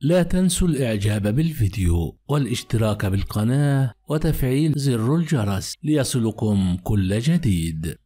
لا تنسوا الإعجاب بالفيديو والاشتراك بالقناة وتفعيل زر الجرس ليصلكم كل جديد.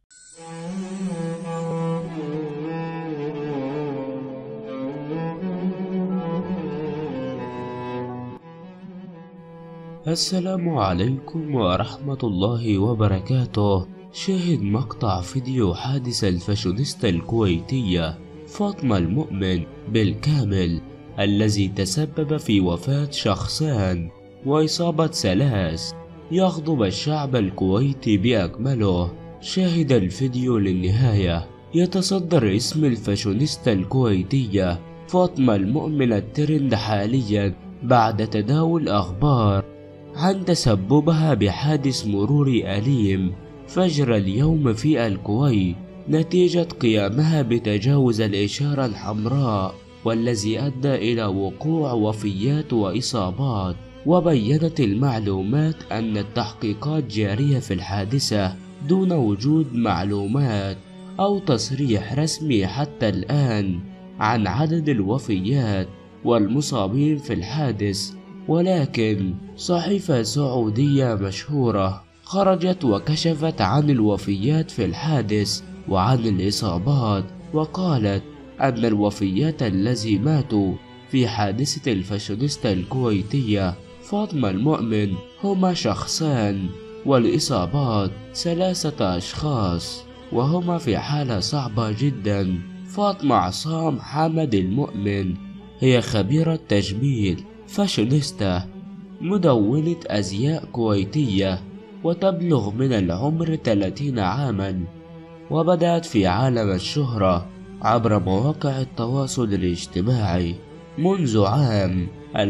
السلام عليكم ورحمة الله وبركاته. شاهد مقطع فيديو حادث الفاشونيستا الكويتية فاطمة المؤمن بالكامل الذي تسبب في وفاة شخصان وإصابة 3 يغضب الشعب الكويتي بأكمله. شاهد الفيديو للنهاية. يتصدر اسم الفاشونيستا الكويتية فاطمة المؤمن الترند حاليا بعد تداول أخبار عن تسببها بحادث مروري أليم فجر اليوم في الكويت نتيجة قيامها بتجاوز الإشارة الحمراء، والذي أدى إلى وقوع وفيات وإصابات. وبينت المعلومات أن التحقيقات جارية في الحادثة دون وجود معلومات أو تصريح رسمي حتى الآن عن عدد الوفيات والمصابين في الحادث، ولكن صحيفة سعودية مشهورة خرجت وكشفت عن الوفيات في الحادث وعن الإصابات، وقالت أن الوفيات الذي ماتوا في حادثة الفاشونيستا الكويتية فاطمة المؤمن هما شخصان، والإصابات 3 أشخاص وهما في حالة صعبة جدا. فاطمة عصام حامد المؤمن هي خبيرة تجميل فاشونيستا مدونة أزياء كويتية، وتبلغ من العمر 30 عاما، وبدأت في عالم الشهرة عبر مواقع التواصل الاجتماعي منذ عام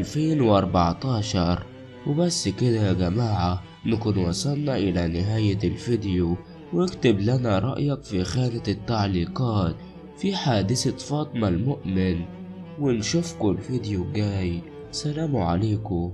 2014. وبس كده يا جماعة، نكون وصلنا إلى نهاية الفيديو، واكتب لنا رأيك في خانة التعليقات في حادثة فاطمة المؤمن، ونشوفكم الفيديو الجاي. سلام عليكم.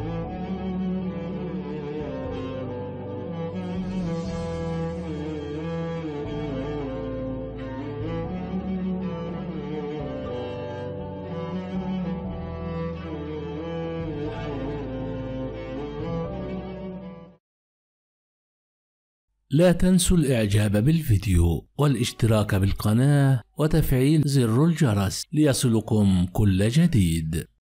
لا تنسوا الإعجاب بالفيديو والاشتراك بالقناة وتفعيل زر الجرس ليصلكم كل جديد.